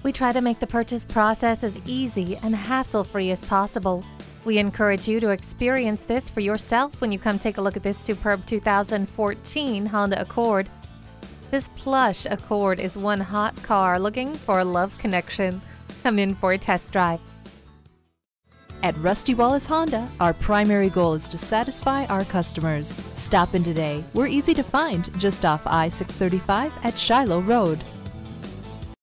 We try to make the purchase process as easy and hassle-free as possible. We encourage you to experience this for yourself when you come take a look at this superb 2014 Honda Accord. This plush Accord is one hot car looking for a love connection. Come in for a test drive. At Rusty Wallis Honda, our primary goal is to satisfy our customers. Stop in today. We're easy to find just off I-635 at Shiloh Road.